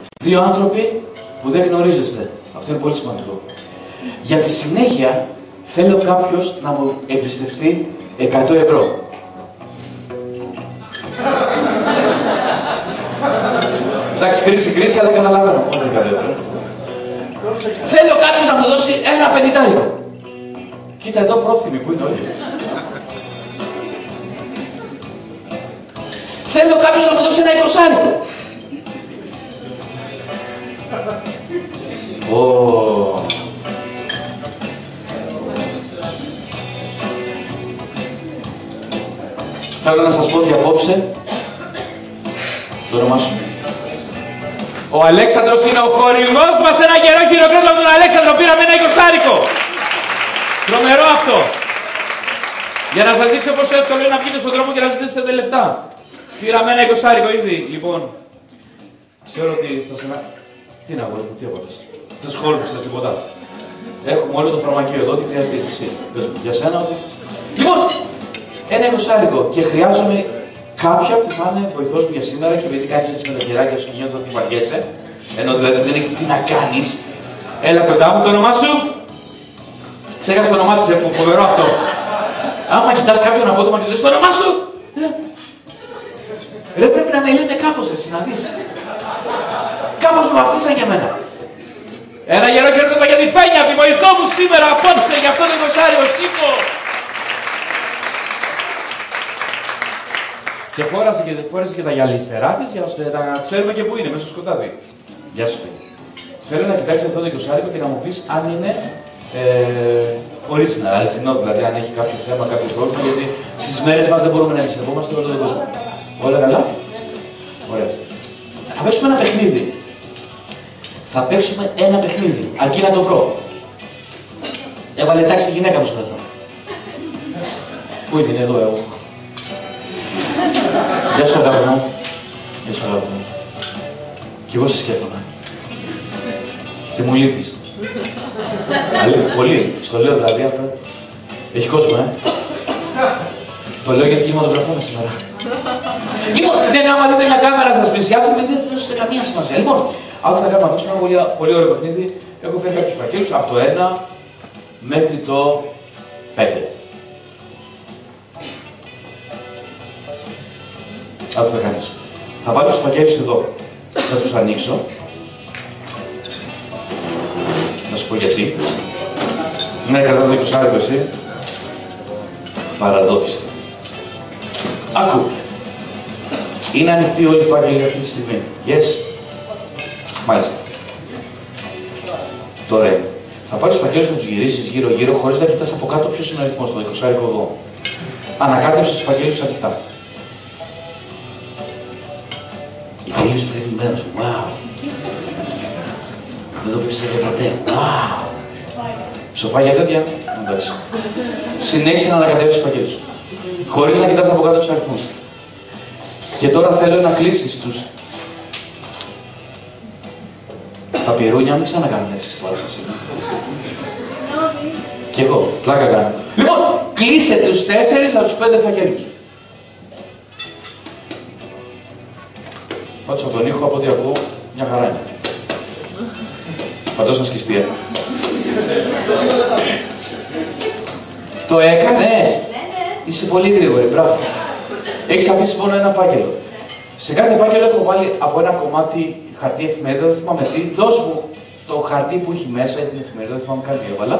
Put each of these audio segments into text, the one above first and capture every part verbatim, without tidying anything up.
Δύο άνθρωποι που δεν γνωρίζεστε. Αυτό είναι πολύ σημαντικό. Για τη συνέχεια θέλω κάποιος να μου εμπιστευτεί εκατό ευρώ. Εντάξει, κρίση, κρίση, αλλά καταλαβαίνω. Όχι εκατό ευρώ. Θέλω κάποιος να μου δώσει ένα πενηντάρικο. Κοίτα εδώ πρόθυμοι που είναι όλοι. Θέλω κάποιος να μου δώσει ένα εικοσάρικο. Oh. Θέλω να σας πω ότι απόψε το όνομά σου. Ο Αλέξανδρος είναι ο χορηγός μας, ένα καιρό χειροκρότημα από τον Αλέξανδρο, πήραμε ένα εικοσάρικο. Τρομερό αυτό. Για να σας δείξω πόσο εύκολο είναι να βγείτε στον δρόμο και να ζητήσετε λεφτά. Πήραμε ένα εικοσάρικο ήδη, λοιπόν. Ξέρω ότι θα σε να... Τι να αγόρι μου, τι αγόρι. Δεν σχόλησες τίποτα. Έχουμε όλο το φαρμακείο εδώ, τι χρειαστείς εσύ. Πες μου, για σένα ότι... Λοιπόν, ένα εικοσάρικο και χρειάζομαι κάποια που θα είναι βοηθός μου για σήμερα και επειδή κάνεις έτσι με τα χεράκια σου και νιώθω ότι βαριέσαι, ενώ δηλαδή δεν έχεις τι να κάνεις. Έλα κοντά μου, το όνομά σου. Ξέχασε το όνομά της, που φοβερό αυτό. Άμα κοιτάς κάποιον απότομα και λες το όνομά σου. Ρε πρέπει να με λένε κάπως εσύ, να δεις. Κάπως με βαφτίσαν για μένα. Ένα γερό χαιρετίσμα για τη Φένια, τη βοηθό μου σήμερα, απόψε, για αυτό το εικοσάριο, σήκω. Και φόρασε και, φόρασε και τα γυαλιστερά της, για ώστε να ξέρουμε και πού είναι, μέσα στο σκοτάδι. Γεια σου, Φένια. Θέλω να κοιτάξεις αυτό το εικοσάρικο και να μου πεις αν είναι ε, original, αληθινό, δηλαδή αν έχει κάποιο θέμα, κάποιο πρόβλημα, γιατί στις μέρες μας δεν μπορούμε να εμπιστευόμαστε όλο τον κόσμο. Όλα καλά. Ωραία. Θα παίξουμε ένα παιχνίδι. Θα παίξουμε ένα παιχνίδι, αρκεί να το βρω. Έβαλε τάξη γυναίκα μου στο αυτό. Πού είναι, είναι εδώ, εγώ. Γεια σου, αγάπη μου. Γεια σου, αγάπη μου. Κι εγώ σε σκέφτομαι. Και μου λείπεις. Αλήθεια, πολύ. Στο λέω δηλαδή αυτό. Έχει κόσμο, ε. Το λέω γιατί κινηματογραφούμε σήμερα. Λοιπόν, δεν άμα δείτε μια κάμερα σας πλησιάσει, δεν θα δώσετε καμία σημασία. Λοιπόν, αυτό θα κάνουμε να παίξουμε ένα πολύ, πολύ ωραίο παιχνίδι. Έχω φέρει κάποιους φακέλους από το ένα μέχρι το πέντε. Αυτό θα κάνεις. Θα βάλω τους φακέλους εδώ. Θα τους ανοίξω. Να σου πω γιατί. Ναι, κατά το εικοσάρικο εσύ. Παραδόπιστη. Άκου. Είναι ανοιχτή όλη η φάκελη αυτή τη στιγμή. Yes. Μάλιστα. Τώρα είναι. Θα πάρεις τους φακέλους να τους γυρίσεις γύρω-γύρω χωρίς να κοιτάς από κάτω ποιος είναι ο αριθμός, το εικοσάρικο εδώ. Ανακάτεψε τους φακέλους ανοιχτά. Η φίλη σου πρέπει μέρος. Wow. Δεν το πίστευε ποτέ. Wow. Σοφάγια τέτοια. Εντάξει. Συνέχισε να ανακατεύεις τους φακέλους. Χωρίς να κοιτάς από κάτω τους αριθμούς. Και τώρα θέλω να κλείσεις τους. Τα πυρούνια μην ξανακάνουν έτσι στη βάρη σας. Κι εγώ, πλάκα κάνω. Λοιπόν, κλείσε τους τέσσερις από τους πέντε φακέλους. Πάντως από τον ήχο, από ό,τι ακούω, μια χαρά είναι. Φαντός να σκιστεί. Το έκανες! Είσαι πολύ γρήγορη, μπράβο. Έχεις αφήσει μόνο ένα φάκελο. Σε κάθε φάκελο έχω βάλει από ένα κομμάτι χαρτί εφημερίδα, δεν θυμάμαι τι. Δώσ' μου το χαρτί που έχει μέσα την εφημερίδα, δεν θυμάμαι κάτι έβαλα.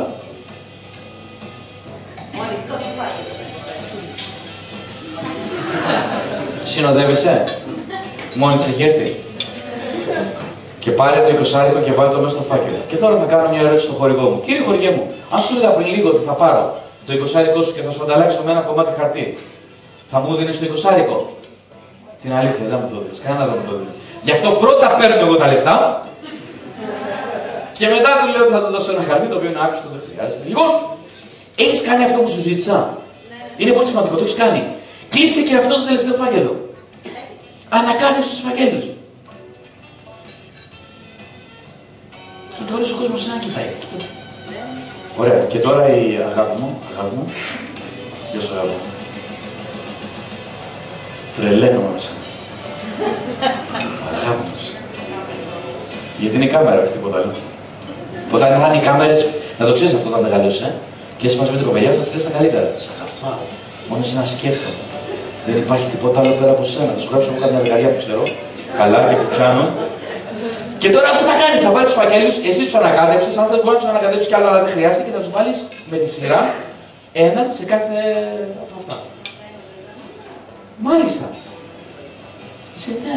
Συνοδεύεσαι. Μόνη της έχει έρθει. Και πάρε το εικοσάρικο και βάλε το μέσα στο φάκελο. Και τώρα θα κάνω μια ερώτηση στον χορηγό μου. Κύριε χορηγέ μου, αν σου έλεγα πριν λίγο ότι θα πάρω το εικοσάρικο σου και θα σου ανταλλάξω με ένα κομμάτι χαρτί, θα μου δίνεις το εικοσάρικο? Την αλήθεια, δεν μου το δίνεις. Κανένας δεν μου το δίνει. Γι' αυτό πρώτα παίρνω εγώ τα λεφτά και μετά του λέω ότι θα του δώσω ένα χαρτί το οποίο είναι άξιο, δεν χρειάζεται. Λοιπόν, έχεις κάνει αυτό που σου ζήτησα. Ναι. Είναι πολύ σημαντικό, το έχεις κάνει. Κλείσε και αυτό το τελευταίο φάκελο. Ανακάτεψε τους φακέλους. Και τώρα ο κόσμος σαν να κοιτάει. Ωραία. Και τώρα η αγάπη μου, αγάπη μου. Γεια σου αγάπη μου. Τρελαίνομαι μέσα. Αγάπη μου. Γιατί είναι η κάμερα, όχι τίποτα άλλο. Όταν είχαν οι κάμερες, να το ξέρεις αυτό όταν μεγαλώσεις, ε. Και εσύ μαζί με την κοπελιά σου θα λες τα καλύτερα. Σ' αγαπάω. Μόνο σε να σκέφτομαι. Δεν υπάρχει τίποτα άλλο πέρα από σένα. Θα σου γράψω εγώ καμιά δεκαετία που ξέρω. Καλά και που πιάνω. Και τώρα τι θα κάνεις, θα βάλεις τους φακέλους, εσύ τους ανακάτεψες. Αν θες μπορεί να τους ανακατέψεις κι άλλο, αλλά δεν χρειάζεται και θα τους βάλεις με τη σειρά έναν σε κάθε από αυτά. Μάλιστα. Σε ναι.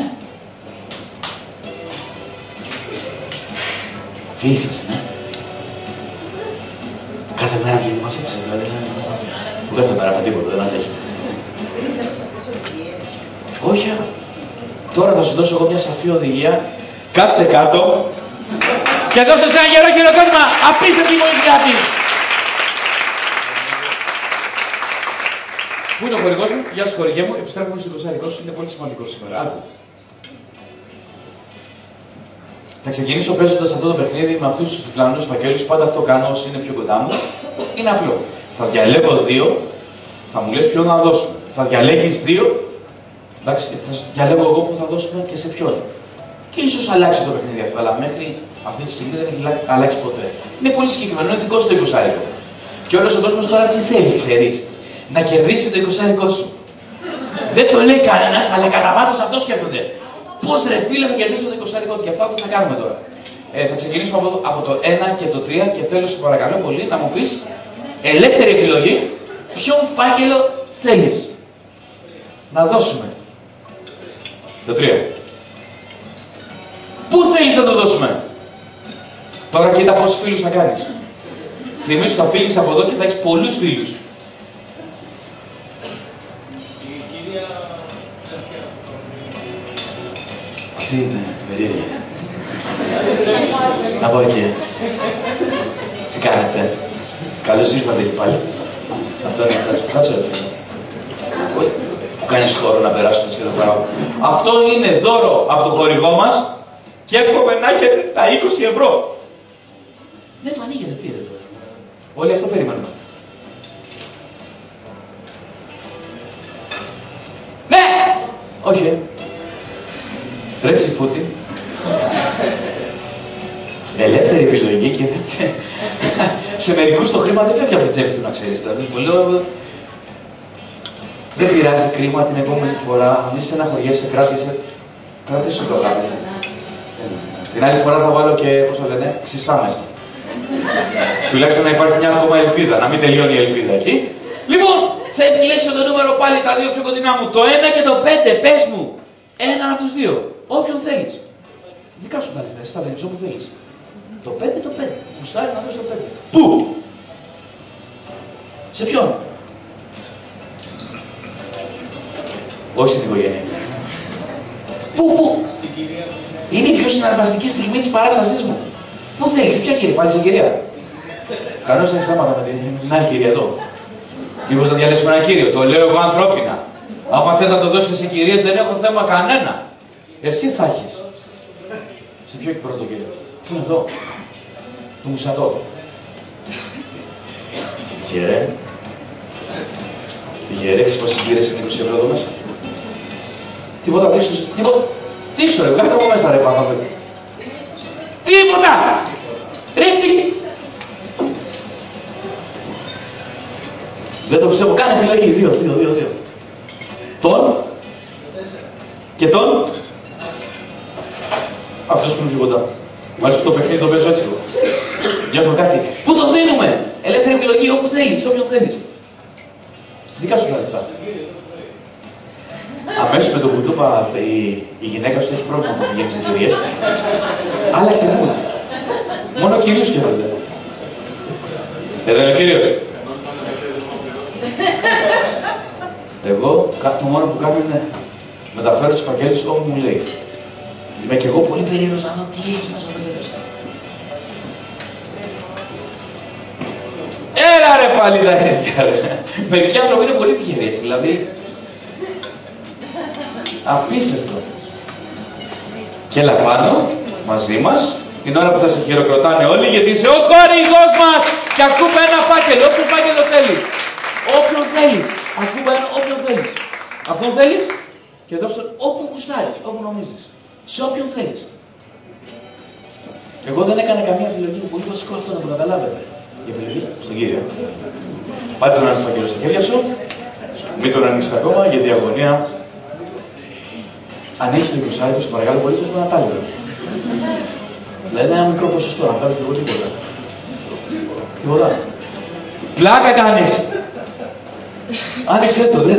Φίλοι σας, ναι. Κάθε μέρα βγαίνει μας έτσι, δηλαδή που κάθε μέρα με τίποτα, δεν αντέχει. Όχι, τώρα θα σου δώσω εγώ μια σαφή οδηγία. Κάτσε κάτω και δώσε σε ένα γερό χειροκρότημα. Απίστευτη βοήθειά της. Πού είναι ο χορηγός μου, γεια σου χορηγέ μου, επιστρέφουμε στο εικοσάρικο σου, είναι πολύ σημαντικό σήμερα. Άκου. Θα ξεκινήσω παίζοντας αυτό το παιχνίδι με αυτούς τους διπλανούς φακέλους. Πάντα αυτό κάνω όσοι είναι πιο κοντά μου. Είναι απλό. Θα διαλέγω δύο, θα μου λες ποιον να δώσουμε. Θα διαλέγεις δύο, εντάξει, θα διαλέγω εγώ που θα δώσουμε και σε ποιον. Και ίσως αλλάξει το παιχνίδι αυτό, αλλά μέχρι αυτή τη στιγμή δεν έχει αλλάξει ποτέ. Είναι πολύ συγκεκριμένο, είναι δικό σου το εικοσάρικο. Και όλος ο κόσμος τώρα τι θέλει, ξέρεις. Να κερδίσει το εικοσάρικο σου. Δεν το λέει κανένας, αλλά κατά βάθος αυτό σκέφτονται. Πώς ρε φίλε θα κερδίσω το εικοσάρικο του, και αυτό θα κάνουμε τώρα. Ε, θα ξεκινήσουμε από, από το ένα και το τρία και θέλω σου παρακαλώ πολύ να μου πεις ελεύθερη επιλογή ποιον φάκελο θέλεις να δώσουμε. Το τρία. Πού θέλεις να το δώσουμε. Τώρα κοίτα πόσους φίλους θα κάνεις. Θυμήσου θα φύγεις από εδώ και θα έχεις πολλούς φίλους. Αυτή είναι περίεργη. Από εκεί. Τι κάνετε. Καλώς ήρθατε και πάλι. Αυτό είναι αυτό. Κάτσε ρε φίλε. Που κάνεις χώρο να περάσουμε και το πράγμα. Αυτό είναι δώρο από το χορηγό μας και εύχομαι να έχετε τα είκοσι ευρώ. Ναι, το ανοίγετε, τι είναι. Όλοι αυτό περιμένουμε. Ναι! Όχι, ε. Ρε Τσιφούτη. Ελεύθερη επιλογή και δεν... σε μερικούς το χρήμα δεν φεύγει από την τσέπη του, να ξέρεις. Δηλαδή, το λέω... Δεν πειράζει κρίμα την επόμενη φορά. Αν είσαι ένα χωριέσαι, κράτησε. Κράτησε το αγάπη. Την άλλη φορά θα βάλω και, πώς το λένε, ξυστά μέσα. Τουλάχιστον να υπάρχει μια ακόμα ελπίδα, να μην τελειώνει η ελπίδα εκεί. Λοιπόν, θα επιλέξω το νούμερο πάλι τα δύο πιο κοντινά μου. Το ένα και το πέντε, πες μου. Έναν από τους δύο. Όποιον θέλεις. Δικά σου θα λες, θα δίνεις όπου θέλεις. Το πέντε, το πέντε. Που σάρει να δώσει το πέντε. Πού? Σε ποιον? Όχι στην οικογένεια. Πού, πού? Είναι η πιο συναρπαστική στιγμή της παράστασής μου. Πού θέλεις, σε ποια κύριε, πάλι σε κυρία. Κανώς δεν στάματα με την άλλη κυρία εδώ. Μήπως θα διαλέξουμε ένα κύριο, το λέω εγώ ανθρώπινα. Άμα θες να το δώσεις σε κυρίες δεν έχω θέμα κανένα. Εσύ θα έχεις. Σε ποιο πρώτο κύριο. Τι είναι εδώ. Το μουσατό. Τυχερέ. Τυχερέ, ξέρεις πόσες κύριες είναι είκοσι ευρώ εδώ μέσα. Τίποτα, δείξω, τίποτα. Δείξω ρε, βγάλε το από μέσα ρε πάνω. Τίποτα! Ρίτσι! Δεν το πιστεύω, κάνε επιλογή. Δύο, δύο, δύο, δύο. Τον. Και τον. Αυτός που είναι πιο κοντά. Μάλιστα το παιχνίδι το παίζω έτσι εγώ. Νιώθω κάτι. Πού το δίνουμε! Ελεύθερη επιλογή όπου θέλεις, όποιον θέλεις. Δικά σου τα λεφτά. Αμέσως με το που του είπα η, η γυναίκα σου έχει πρόβλημα που πηγαίνει σε κυρίες. Άλλαξε mood. Μόνο ο κυρίος σκέφτεται. Εδώ είναι ο κύριος. Εγώ το μόνο που κάνω είναι μεταφέρω τους φακέλους όπου μου λέει. Είμαι και εγώ πολύ περίεργος να δω τι έχεις μέσα από εδώ. Έλα ρε πάλι τα ίδια ρε. Μερικοί άνθρωποι είναι πολύ τυχεροί έτσι, δηλαδή. Απίστευτο. Και έλα πάνω, μαζί μας, την ώρα που θα σε χειροκροτάνε όλοι, γιατί είσαι ο χορηγός μας! Και ακούμε ένα φάκελο, όποιον φάκελο θέλεις. Όποιον θέλεις. Ακούμε ένα, όποιον θέλεις. Αυτόν θέλεις και δώσ' τον όπου γουστάρεις, όπου νομίζεις. Σε όποιον θέλεις. Εγώ δεν έκανα καμία επιλογή. Είναι πολύ βασικό αυτό να το καταλάβετε. Η επιλογή στον Κύριο. Πάτε τον Άγγελο στα χέρια σου. Μην τον ανοίξετε ακόμα, γιατί η αγωνία. Αν έχει το εικοσάρικο, σου παρακαλώ πολύ, τόσο με ένα τάλιρο. Δηλαδή ένα μικρό ποσοστό, να βγάλω και εγώ τίποτα. Τίποτα. Πλάκα κάνεις. Άνοιξε το, δεν.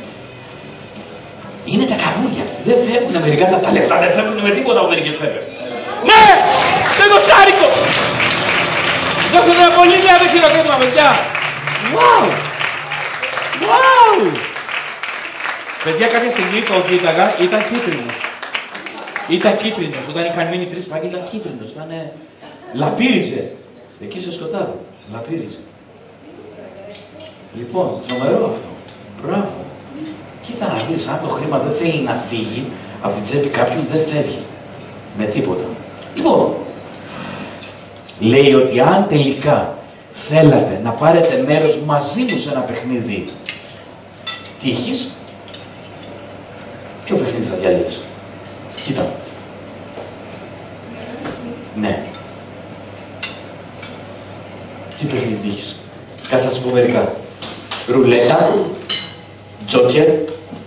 Είναι τα καβούρια. Δεν φεύγουν μερικά τα, τα λεφτά, δεν φεύγουν με τίποτα από μερικές τσέπες. Ναι! Το εικοσάρικο! Δώστε ένα πολύ διάδε χειροκρότημα, παιδιά! Wow! Wow! Παιδιά, κάποια στιγμή το κοίταγα, ήταν κίτρινος. Ήταν κίτρινος. Όταν είχαν μείνει τρεις φάκελοι, ήταν κίτρινος. Ήταν. Λαπύριζε. Εκεί στο σκοτάδι. Λαπύριζε. Λοιπόν, τρομερό αυτό. Μπράβο. Κοίτα να δεις, αν το χρήμα δεν θέλει να φύγει από την τσέπη κάποιον, δεν φεύγει. Με τίποτα. Λοιπόν, λέει ότι αν τελικά θέλατε να πάρετε μέρος μαζί μου σε ένα παιχνίδι τύχης, ποιο παιχνίδι θα διαλέξεις? Κοίτα. Ναι. Τι παιχνίδι τύχης? Κάτσε να σου πω μερικά. Ρουλέτα, τζόκερ, ε,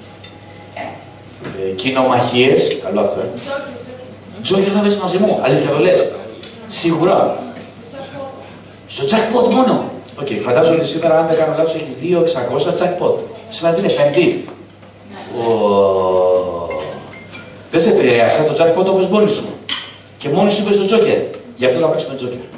κοινομαχίες, καλό αυτό, ε. Τζόκερ θα πες μαζί μου, αλήθεια το λες. Σίγουρα. Στο jackpot μόνο. Οκ, okay, φαντάζομαι ότι σήμερα, αν δεν κάνω λάθος, έχει δύο χιλιάδες εξακόσια jackpot. Σήμερα είναι πέμπτη. Oh. Δεν σε επηρέασε το jackpot όπως μόνοι σου. Και μόνοι σου είπες το τζόκερ. Γι' αυτό θα παίξουμε τζόκερ.